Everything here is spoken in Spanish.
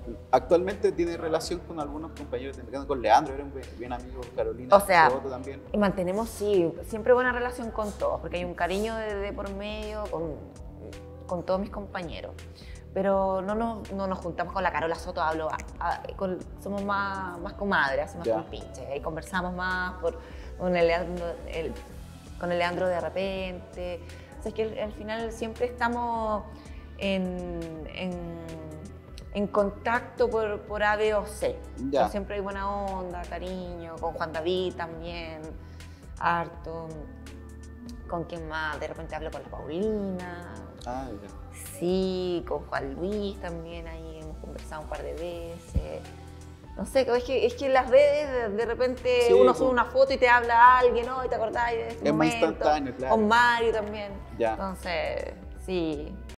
Actualmente tiene relación con algunos compañeros de Mecano, con Leandro, era un bien amigo, Carolina, O sea, Soto también. y mantenemos, sí, siempre buena relación con todos, porque hay un cariño de por medio con todos mis compañeros. Pero no nos juntamos con la Carola Soto, somos más comadres, hacemos Ya. con pinche, ahí conversamos más con el Leandro, con el Leandro de repente. O sea, es que al final siempre estamos en contacto por A, B o C. Ya. Pero siempre hay buena onda, cariño, con Juan David también, harto. ¿Con quién más? De repente hablo con la Paulina. Ah, ya. Sí, con Juan Luis también, ahí hemos conversado un par de veces. No sé, es que en las redes de repente Sí, uno pues. sube una foto y te habla alguien, ¿no? Y te acordás de este Es más momento. instantáneo, claro. Con Mario también. Ya. Entonces, sí.